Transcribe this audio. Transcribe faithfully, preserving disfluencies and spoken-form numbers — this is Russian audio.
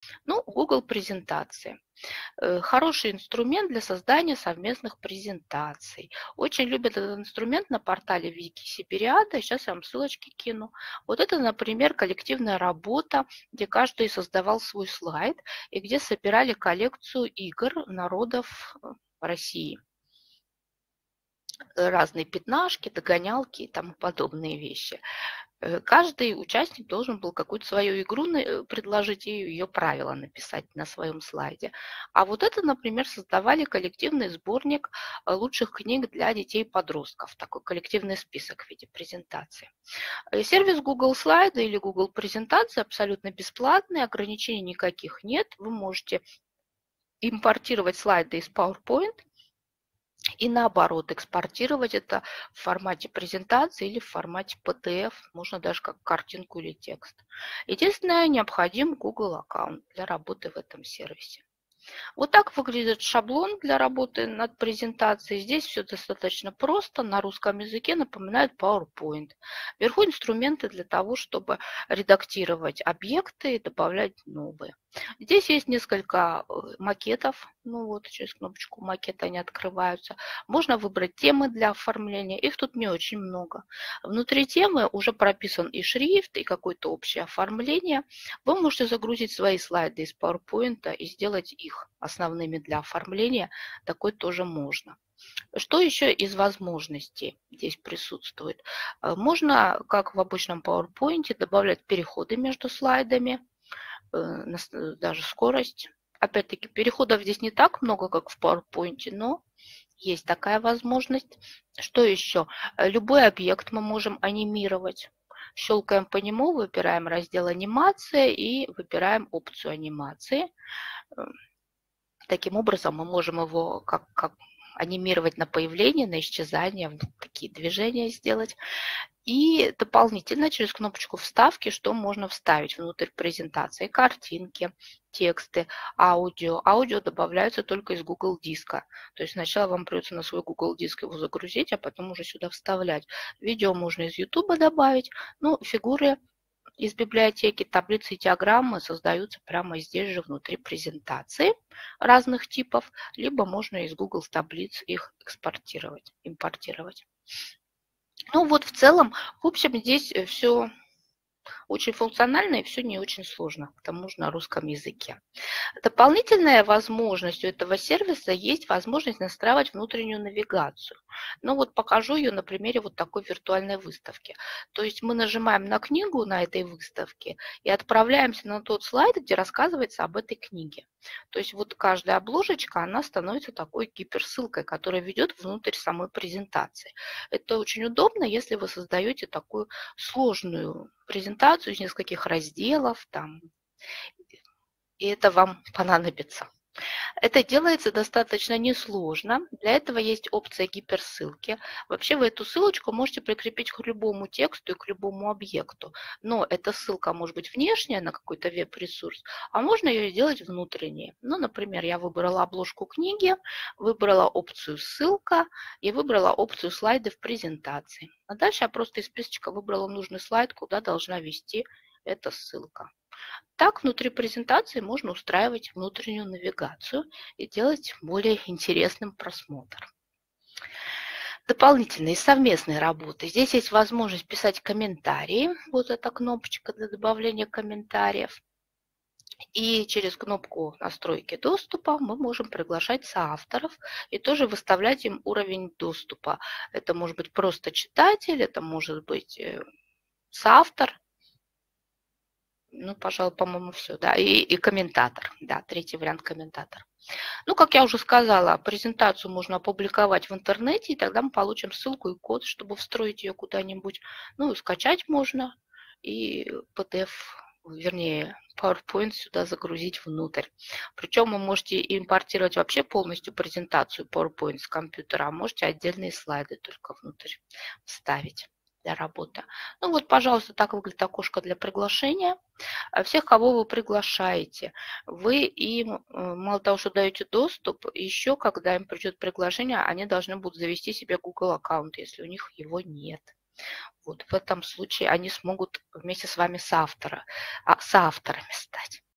Ну, Google презентации. Э, Хороший инструмент для создания совместных презентаций. Очень любят этот инструмент на портале Викисибириада. Сейчас я вам ссылочки кину. Вот это, например, коллективная работа, где каждый создавал свой слайд и где собирали коллекцию игр народов э, России. Разные пятнашки, догонялки и тому подобные вещи. Э, Каждый участник должен был какую-то свою игру на- э, предложить и ее правила написать на своем слайде. А вот это, например, создавали коллективный сборник э, лучших книг для детей и подростков, такой коллективный список в виде презентации. Э, Сервис Google Слайды или Google Презентации абсолютно бесплатный, ограничений никаких нет. Вы можете импортировать слайды из PowerPoint и наоборот, экспортировать это в формате презентации или в формате пи ди эф, можно даже как картинку или текст. Единственное, необходим Google аккаунт для работы в этом сервисе. Вот так выглядит шаблон для работы над презентацией. Здесь все достаточно просто. На русском языке напоминает PowerPoint. Вверху инструменты для того, чтобы редактировать объекты и добавлять новые. Здесь есть несколько э, макетов. Ну вот, через кнопочку макета они открываются. Можно выбрать темы для оформления. Их тут не очень много. Внутри темы уже прописан и шрифт, и какое-то общее оформление. Вы можете загрузить свои слайды из PowerPoint и сделать их основными для оформления. Такое тоже можно. Что еще из возможностей здесь присутствует? Э, Можно, как в обычном PowerPoint, добавлять переходы между слайдами, э, нас- э, даже скорость. Опять-таки, переходов здесь не так много, как в PowerPoint, но есть такая возможность. Что еще? Э, Любой объект мы можем анимировать. Щелкаем по нему, выбираем раздел анимация и выбираем опцию анимации. Э, Таким образом мы можем его как, как анимировать на появление, на исчезание, вот такие движения сделать. И дополнительно через кнопочку вставки, что можно вставить внутрь презентации: картинки, тексты, аудио. Аудио добавляются только из Google диска. То есть сначала вам придется на свой Google диск его загрузить, а потом уже сюда вставлять. Видео можно из YouTube добавить. Ну, фигуры из библиотеки, таблицы и диаграммы создаются прямо здесь же внутри презентации разных типов, либо можно из Google таблиц их экспортировать, импортировать. Ну вот в целом, в общем, здесь все очень функционально и все не очень сложно, к тому же на русском языке. Дополнительная возможность у этого сервиса есть возможность настраивать внутреннюю навигацию. Ну вот покажу ее на примере вот такой виртуальной выставки. То есть мы нажимаем на книгу на этой выставке и отправляемся на тот слайд, где рассказывается об этой книге. То есть вот каждая обложечка, она становится такой гиперссылкой, которая ведет внутрь самой презентации. Это очень удобно, если вы создаете такую сложную презентацию из нескольких разделов, там, и это вам понадобится. Это делается достаточно несложно. Для этого есть опция гиперссылки. Вообще вы эту ссылочку можете прикрепить к любому тексту и к любому объекту. Но эта ссылка может быть внешняя на какой-то веб-ресурс, а можно ее сделать внутренней. Ну, например, я выбрала обложку книги, выбрала опцию ссылка и выбрала опцию слайды в презентации. А дальше я просто из списочка выбрала нужный слайд, куда должна вести эта ссылка. Так внутри презентации можно устраивать внутреннюю навигацию и делать более интересным просмотр. Дополнительные совместные работы. Здесь есть возможность писать комментарии. Вот эта кнопочка для добавления комментариев. И через кнопку настройки доступа мы можем приглашать соавторов и тоже выставлять им уровень доступа. Это может быть просто читатель, это может быть э, соавтор. Ну, пожалуй, по-моему, все, да. И, и комментатор, да, третий вариант комментатор. Ну, как я уже сказала, презентацию можно опубликовать в интернете, и тогда мы получим ссылку и код, чтобы встроить ее куда-нибудь. Ну, и скачать можно, и пи ди эф, вернее, PowerPoint сюда загрузить внутрь. Причем вы можете импортировать вообще полностью презентацию PowerPoint с компьютера, а можете отдельные слайды только внутрь вставить для работы. Ну вот, пожалуйста, так выглядит окошко для приглашения. Всех, кого вы приглашаете, вы им, э, мало того, что даете доступ, еще когда им придет приглашение, они должны будут завести себе Google аккаунт, если у них его нет. Вот в этом случае они смогут вместе с вами соавтора, а, соавторами стать.